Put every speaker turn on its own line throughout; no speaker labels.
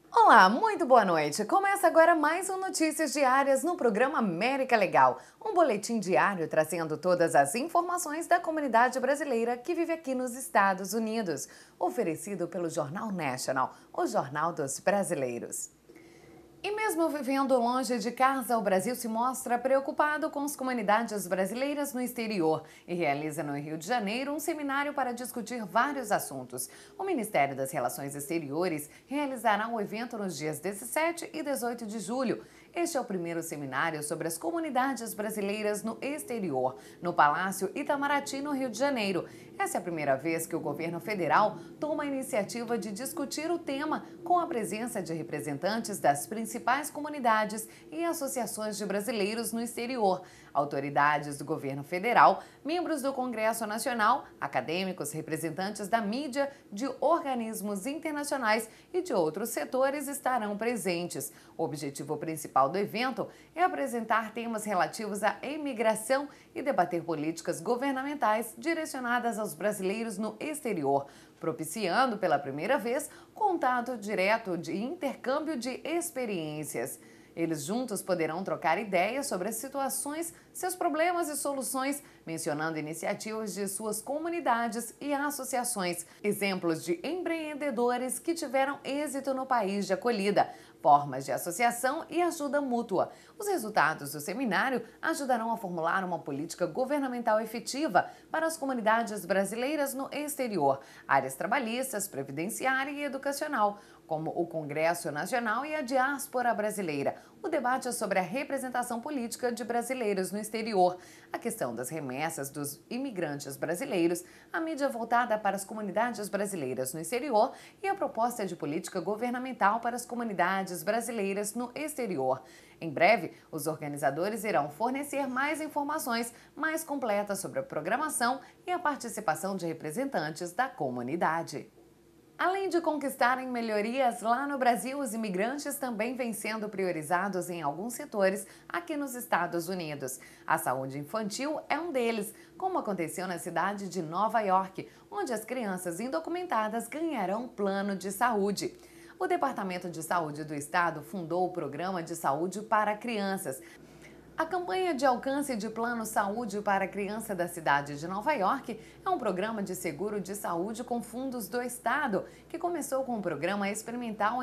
Olá, muito boa noite. Começa agora mais um Notícias Diárias no programa América Legal, um boletim diário trazendo todas as informações da comunidade brasileira que vive aqui nos Estados Unidos, oferecido pelo Jornal National, o Jornal dos Brasileiros. E mesmo vivendo longe de casa, o Brasil se mostra preocupado com as comunidades brasileiras no exterior e realiza no Rio de Janeiro um seminário para discutir vários assuntos. O Ministério das Relações Exteriores realizará o evento nos dias 17 e 18 de julho. Este é o primeiro seminário sobre as comunidades brasileiras no exterior, no Palácio Itamaraty, no Rio de Janeiro. Essa é a primeira vez que o governo federal toma a iniciativa de discutir o tema com a presença de representantes das principais comunidades e associações de brasileiros no exterior, autoridades do governo federal, membros do Congresso Nacional, acadêmicos, representantes da mídia, de organismos internacionais e de outros setores estarão presentes. O objetivo principal do evento é apresentar temas relativos à imigração e debater políticas governamentais direcionadas aos brasileiros no exterior, propiciando pela primeira vez contato direto de intercâmbio de experiências. Eles juntos poderão trocar ideias sobre as situações, seus problemas e soluções, mencionando iniciativas de suas comunidades e associações, exemplos de empreendedores que tiveram êxito no país de acolhida, formas de associação e ajuda mútua. Os resultados do seminário ajudarão a formular uma política governamental efetiva para as comunidades brasileiras no exterior, áreas trabalhistas, previdenciária e educacional, como o Congresso Nacional e a diáspora brasileira. O debate é sobre a representação política de brasileiros no exterior, a questão das remessas dos imigrantes brasileiros, a mídia voltada para as comunidades brasileiras no exterior e a proposta de política governamental para as comunidades brasileiras no exterior. Em breve, os organizadores irão fornecer mais informações mais completas sobre a programação e a participação de representantes da comunidade. Além de conquistarem melhorias lá no Brasil, os imigrantes também vêm sendo priorizados em alguns setores aqui nos Estados Unidos. A saúde infantil é um deles, como aconteceu na cidade de Nova York, onde as crianças indocumentadas ganharão plano de saúde. O Departamento de Saúde do Estado fundou o Programa de Saúde para Crianças. A campanha de alcance de Plano Saúde para a Criança da cidade de Nova York é um programa de seguro de saúde com fundos do Estado, que começou com um programa experimental em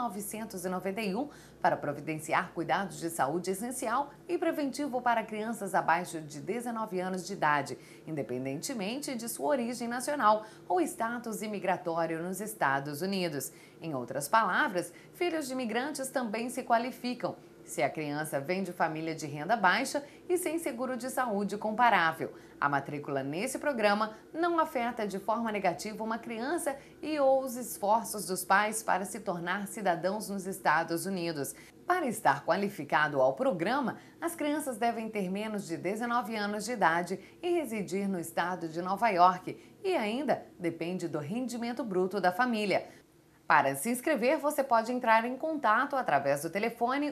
1991 para providenciar cuidados de saúde essencial e preventivo para crianças abaixo de 19 anos de idade, independentemente de sua origem nacional ou status imigratório nos Estados Unidos. Em outras palavras, filhos de imigrantes também se qualificam se a criança vem de família de renda baixa e sem seguro de saúde comparável. A matrícula nesse programa não afeta de forma negativa uma criança e ou os esforços dos pais para se tornar cidadãos nos Estados Unidos. Para estar qualificado ao programa, as crianças devem ter menos de 19 anos de idade e residir no estado de Nova York, e ainda depende do rendimento bruto da família. Para se inscrever, você pode entrar em contato através do telefone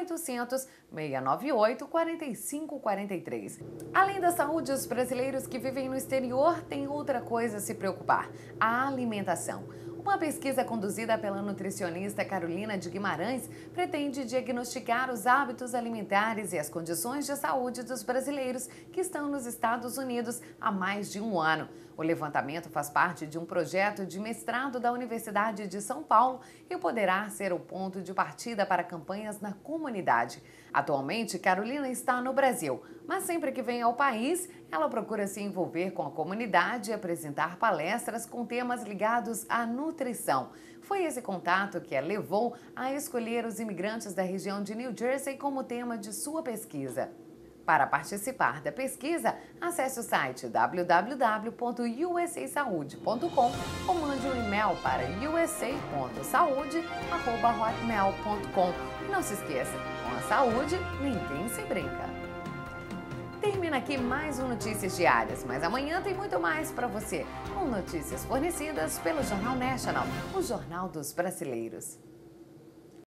1-800-698-4543. Além da saúde, os brasileiros que vivem no exterior têm outra coisa a se preocupar: a alimentação. Uma pesquisa conduzida pela nutricionista Carolina de Guimarães pretende diagnosticar os hábitos alimentares e as condições de saúde dos brasileiros que estão nos Estados Unidos há mais de um ano. O levantamento faz parte de um projeto de mestrado da Universidade de São Paulo e poderá ser o ponto de partida para campanhas na comunidade. Atualmente, Carolina está no Brasil, mas sempre que vem ao país, ela procura se envolver com a comunidade e apresentar palestras com temas ligados à nutrição. Foi esse contato que a levou a escolher os imigrantes da região de New Jersey como tema de sua pesquisa. Para participar da pesquisa, acesse o site www.usasaude.com ou mande um e-mail para usa.saude@hotmail.com. E não se esqueça, com a saúde ninguém se brinca. Termina aqui mais um Notícias Diárias, mas amanhã tem muito mais para você, com notícias fornecidas pelo Jornal National, o Jornal dos Brasileiros.